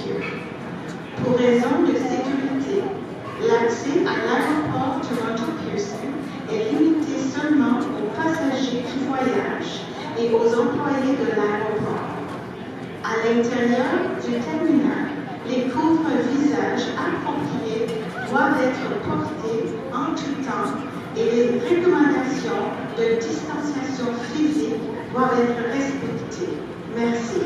voitures. Pour raison de sécurité, l'accès à l'aéroport Toronto Pearson est limité seulement aux passagers qui voyagent et aux employés de l'aéroport. À l'intérieur du terminal, les couvre-visages appropriés doivent être portés en tout temps et les recommandations de distanciation physique doivent être respectées. Merci.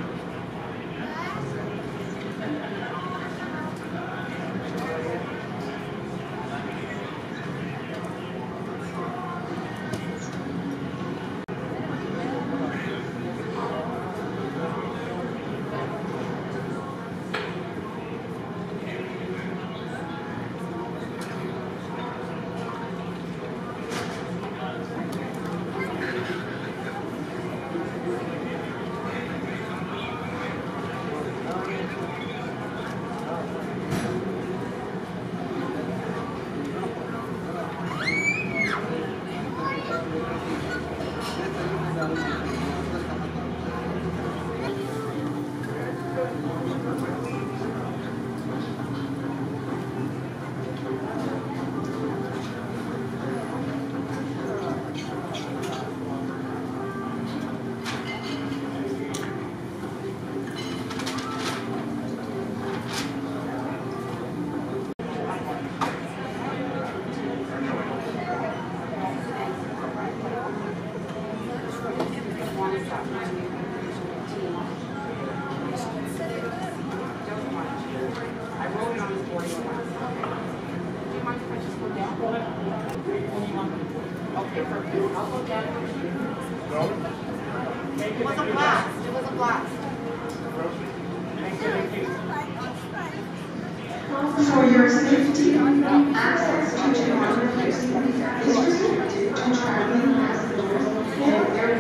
For your safety, access to Toronto Pearson is restricted to traveling passengers and air.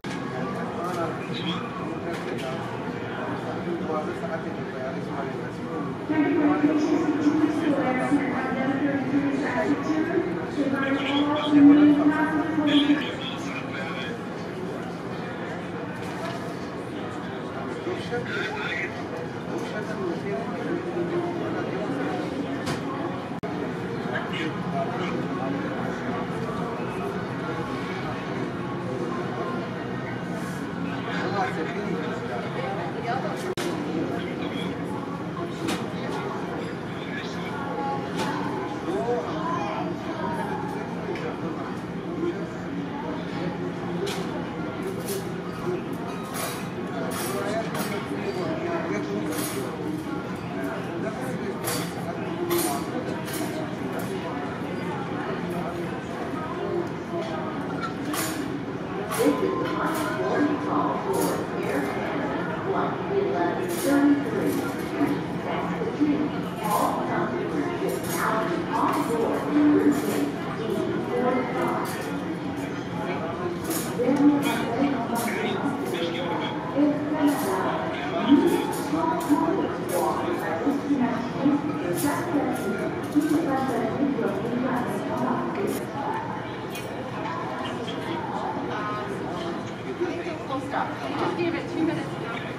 Just give it 2 minutes.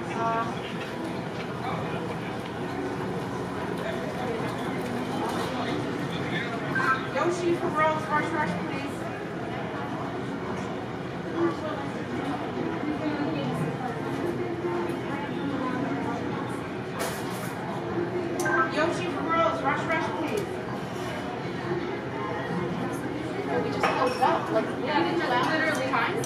Yoshi for Rose, rush, please. Yoshi for Rose, rush, please. We just closed it up. Like, yeah, did you literally time?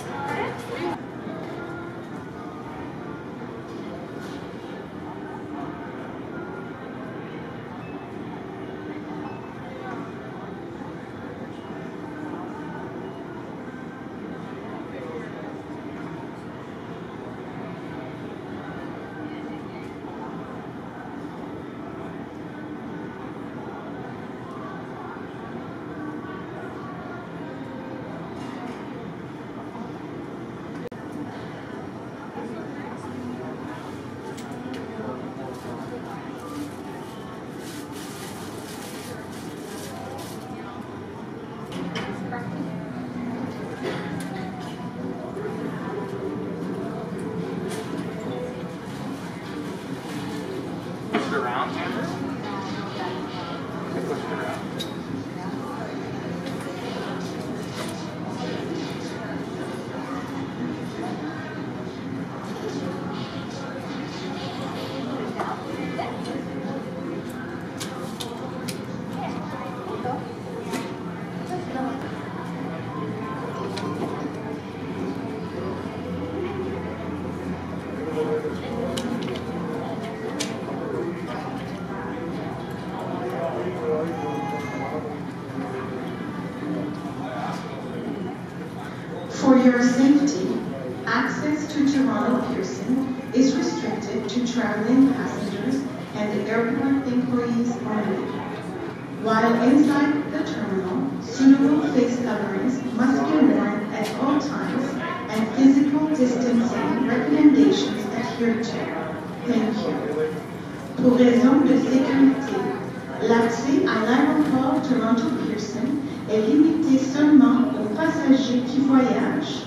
your safety, access to Toronto Pearson is restricted to traveling passengers and airport employees only. While inside the terminal, suitable face coverings must be worn at all times and physical distancing recommendations adhered to. Thank you. Pour raison de sécurité, l'accès à l'aéroport Toronto Pearson est limité seulement aux passagers qui voyagent.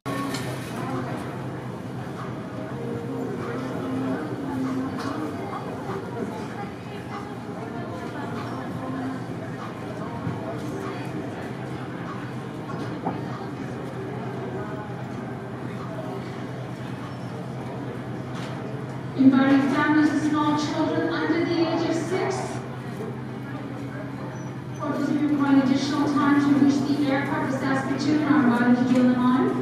Inviting families with small children under the age of 6, or those of you requiring additional time to reach the airport of Saskatoon are invited to join the line.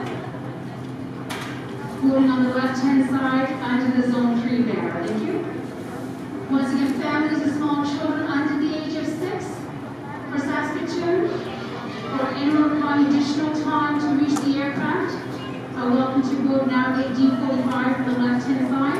Moving on the left-hand side under the Zone 3 there. Thank you. Once again, families with small children under the age of 6 for Saskatoon, or anyone requiring additional time to reach the aircraft, are welcome to go navigate D45 for the left-hand side.